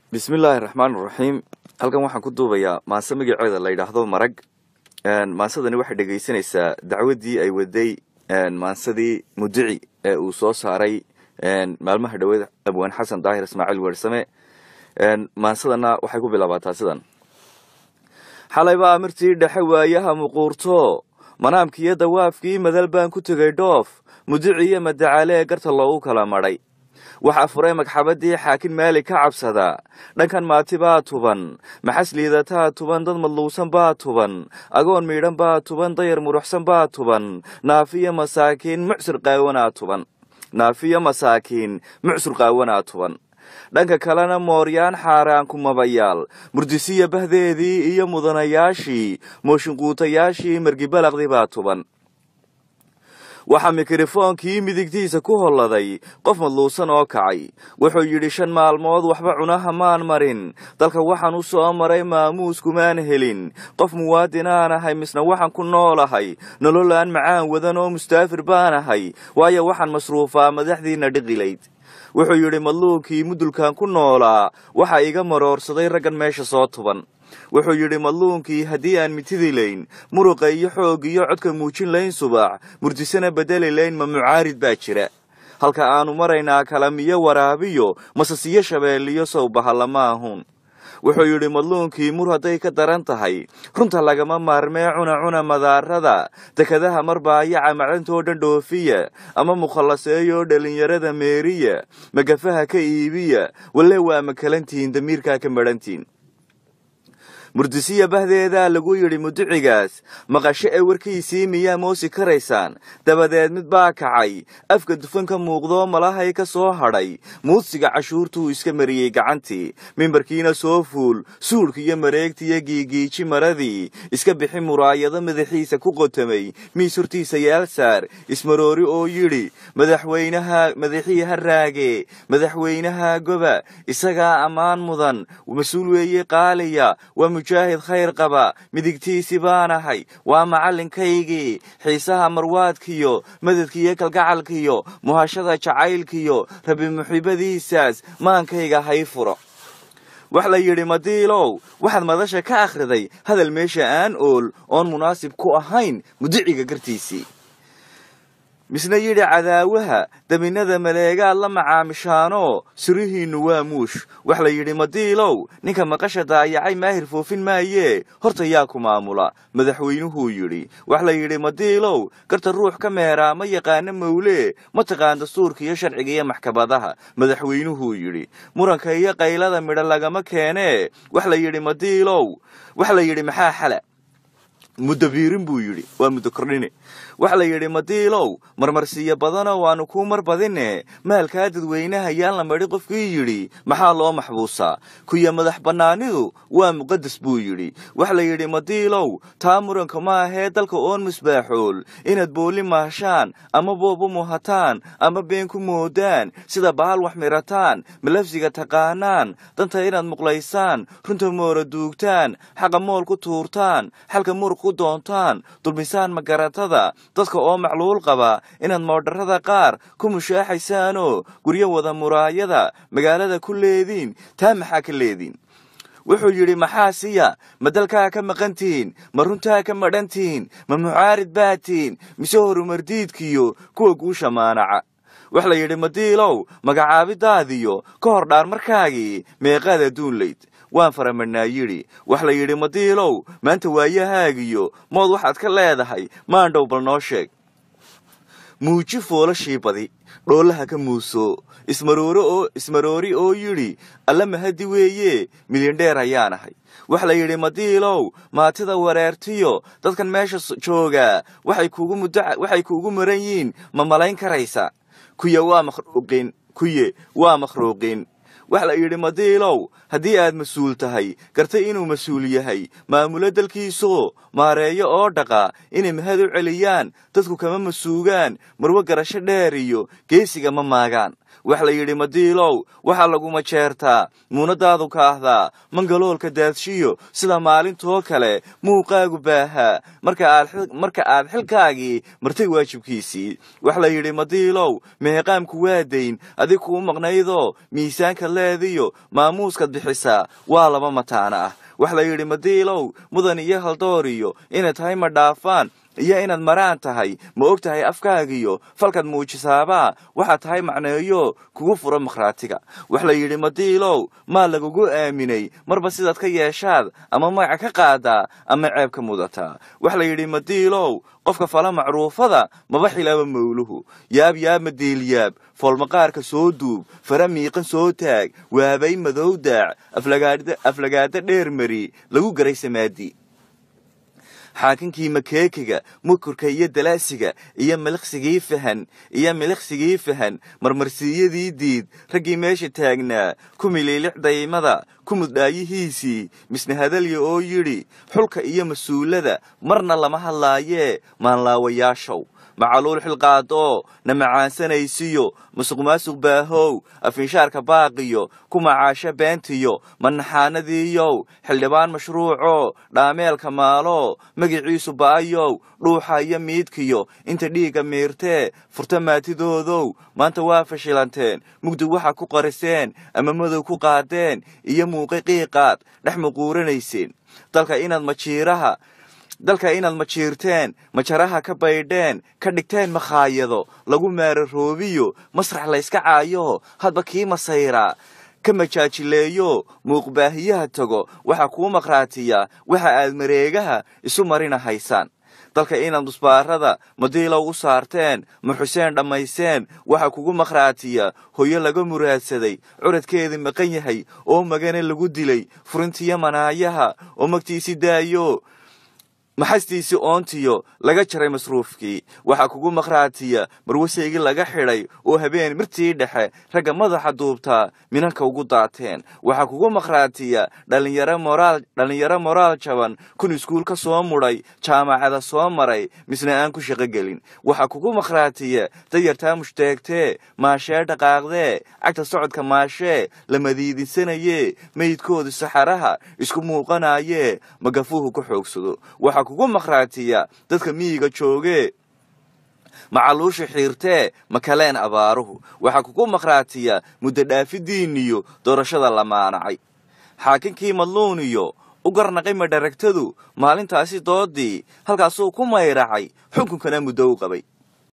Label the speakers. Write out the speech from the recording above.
Speaker 1: bismillaahi raxmaani raxiim. halkan waxaan ku duubayaa maase magaceeda la yidhaahdo marag. maasadani waxay dhegaysanaysaa dacwadii ay waday maasadii mudici ee uu soo saaray maalmaha dhaweed abwaan xasan daahir ismaaciil weersame. maasadana waxay ku bilaabataa sidan: xalay baa amirtii dhexe waayaha muquurto, manaamkiiyo dawaafkii madal baan ku tegay dhoof, mudici iyo madacaale ee garta loogu kala madhay. waxaa furay magxabadii xaakin maali ka cabsada, dhankan maati baa tuban, maxas liidataa tuban, dad madluusan baa tuban, agoon miidhan baa tuban, dayar muruxsan baa tuban, naafiyo masaakiin mucsur qaawanaa tuban. dhanka kalena mooryaan xaaraan kumabayaal, murdisiya bahdeedii iyo mudanayaashii, mooshinquutayaashii margibalaqdii baa tuban. waxaa mikrofoonkii midigtiisa ku holladay qof madluusan oo kacay. wuxuu yidhi 5 maalmood waxba cunaha maan marin, dalka waxaan u soo maray maamuus kumaan helin, qof muwaadinaan ahay misna waxaan ku noolahay nolol aan macaan wadan oo mustaafir baan ahay, waayo waxaan masruufaa madaxdiina dhiqilayd. wuxuu yidhi madluunkii mudulkan ku noolaa waxaa iga maroorsaday raggan meesha soo tuban. wuxuu yidhi madluunkii haddii aan mitidi layn, muruqa iyo xoog iyo codka muujin layn subax, murdisana bedeli layn, ma mucaarid baa jira. halka aanu maraynaa kalamiyo waraabiyo, masasiyo shabeelliyo sawbahalla ma ahun. wuxuu yidhi madluunkii mur hadday ka daran tahay, runta lagama maarmee cuna madaarada, dekadaha marbaayaca macdantoo dhan dhoofiya, ama mukhallaseeyoo dhalinyarada meeriya, magafaha ka iibiya, walle waa makalantihiin damiirkaa ka madhantiin. murdisiya bahdeedaa lagu yidhi mudicigaas, maqasho ee warkiisii miyaa moosi karaysaan? dabadeed mid baa kacay, afka dufan ka muuqdoo malahay ka soo hadhay, muudsiga cashuurtuu iska mariyey gacantii, mimbarkiina soo fuul, suudhka iyo mareegtiiyo giigiiji maradii, iska bixi muraayado madaxiisa ku qotamay, miis hortiisa yaal saar, ismaroori oo yidhi madaxii ha raage, madaxweynaha goba, isagaa ammaan mudan, mas-uul weeye qaaliya, waa mujaahid khayr qaba, midigtiisi baan ahay, waa macalinkaygii, xiisaha marwaadkiyo, madadkiiyo kalgacalkiyo, muhashada jacaylkiyo, rabi muxiibadiisaas maankayga hay furo. wax la yidhi madiilow, waxaad madasha ka akhriday hadal meesha aan ool oon munaasib ku ahayn mudiciga gartiisii. misna yidhi cadaawaha daminada maleegaad la macaamishaanoo sirihiinnu waa muush. wax la yidhi madiilow, ninka maqasha daayacay maahir foofin maayee, horta yaa ku maamula? madaxweynuhuu yidhi. wax la yidhi madiilow, garta ruux ka meeraa ma yaqaano mawlee, ma taqaan dastuurka iyo sharciga iyo maxkamadaha. madaxweynuhuu yidhi. muranka iyo qaylada midho lagama keenee. wax la yidhi madiilow, wax la yidhi maxaa xala? muddo biirin buu yidhi, waa muddo kordhine. wax la yidhi madiilow, marmarsiiyo badanoo waanu kuu mar badine, maalkaa dadweynaha yaan la madhi qofkii yidhi, maxaa loo maxbuusaa? kuya madax bannaanidu waa muqadas buu yidhi. wax la yidhi madiilow, taa muranka ma ahee dalka oon misbaaxool, inaad booli maashaan ama boobu muhataan ama been ku moodaan, sida bahal wax mirataan, malafsiga taqaanaan, danta inaad muqlaysaan, runta moora duugtaan, xaqa mool ku tuurtaan, xalka muruq ku doontaan, dulmisaan magaratada, dadka oo macluul qaba, inaad moodharrada qaar ku mushaaxaysaanoo guryo wada muraayada magaalada ku leediin. taa maxaa ka leediin? wuxuu yidhi maxaa siya? ma dalkaa ka maqantihiin? ma runtaa ka madhantihiin? ma mucaarid baatiin mise horumardiidkiyo kuwa guusha maanaca? wax la yidhi madiilow, magacaabidaadiyo ka hor dhaar markaagii meeqaad adduun layd? waan faramadhnaa yidhi. wax la yidhi madiilow, maanta waayahaagiyo mood waxaad ka leedahay maandhow bal noo sheeg. muuji foolashii badi, dhoolaha ka muuso, ismaroori oo yidhi alla mahadi weeye, milindheer ayaan ahay. wax la yidhi madiilow, maatida wareertiyo dadkan meesha joogaa waxay kuugu maran yiin, ma malayn karaysa? kuye waa makhruuqin. wax la yidhi madiilow, haddii aad mas-uul tahay, gartay inuu mas-uul yahay, maamulo dalkiisoo maareeyo oo dhaqa, inay mahad u celiyaan, dadku kama masuugaan, marwo garasho dheer iyo geesiga ma maagaan. wax la yidhi madiilow waxaa laguma jeertaa muunadaadu kaahdaa mangaloolka daadshiyo sida maalintoo kale muuqaagu baahaa marka aad xilkaagii martay waajibkiisii wax la yidhi madiilow meeqaamku waa dayn adig kuu maqnaydoo miisaanka leediyo maamuuskaad bixisaa waa laba mataana ah wax la yidhi madiilow mudan iyo haldooriyo inay tahay ma dhaafaan iyo inaad maraan tahay ma og tahay afkaagiyo falkaad muujisaabaa waxaad tahay macneeyo kugu fura makhraatiga wax la yidhi madiilow maa lagugu aaminay marba sidaad ka yeeshaad ama magaca ka qaadaa ama ceeb ka mudataa wax la yidhi madiilow qofka fala macruufada maba xilaaba mawluhu yaab madiilyaab foolmaqaarka soo duub fara miiqan soo taag waabay madow daac aflagaada dheer mari lagu garay samaadi xaakinkii makeekiga mukurka iyo dalaasiga iyo miliqsigii fahan marmarsiiyadii diid raggii meesha taagnaa ku miliilic daymada ku muddhaayihiisii misna hadalya oo yidhi xulka iyo mas-uulada marna lama hadlaayee maanlaawayaashow macaluul xilqaadoo na macaansanaysiyo musuqmaasuq baahow afinshaarka baaqiyo ku macaasho beentiyo manaxaanadiiyow xildhibaan mashruuco dhaameelka maalo magiciisu ba'ayow dhuuxa iyo miidkiyo inta dhiigga miirtee furta maatidoodow maanta waa fashilanteen mugdi waxa ku qariseen ama madow ku qaadeen iyo muuqi qiiqaad dhex muquuranayseen dalka inaad majiirteen majaraha ka baydheen ka dhigteen makhaayado lagu maararoobiyo masrax layska caayo hadba kii masayraa ka majaajileeyo muuqbaahiyaha tago waxaa kuu maqhraatiya waxa aad mareegaha isu marina haysaan dalka inaad musbaarada madiilow u saarteen ma xuseen dhammayseen waxa kugu maqhraatiya hooyo laga muraadsaday curadkeedii maqan yahay oo magane lagu dilay furintiyo manaayaha oo magtiisi daayo maxastiisi oontiyo laga jaray masruufkii waxaa kugu maqhraatiya marwasaygii laga xidhay oo habeen mirtii dhexe ragga madaxa duubtaa minanka ugu daateen waxaa kugu maqhraatiya dhallinyaro moraal jaban kun iskuul ka soo mudhay jaamacada soo maray misna aan ku shaqo gelin waxaa kugu maqhraatiya dayartaa mushtaegtee maashee dhaqaaqdee cagta socodka maashee la madiidinsanayee meydkoodu saxaraha isku muuqanaayee magafuuhu ku xoogsado kugu maqhraatiya dadka miyiga joogee macaluusha xiirtee makaleen abaaruhu waxaa kugu maqhraatiya muddo dhaafidiiniyo doorashada la maanacay xaakinkii madluuniyo u garnaqay madharagtadu maalintaasi doodii halkaasuu ku mayracay xukunkana muddo u qabay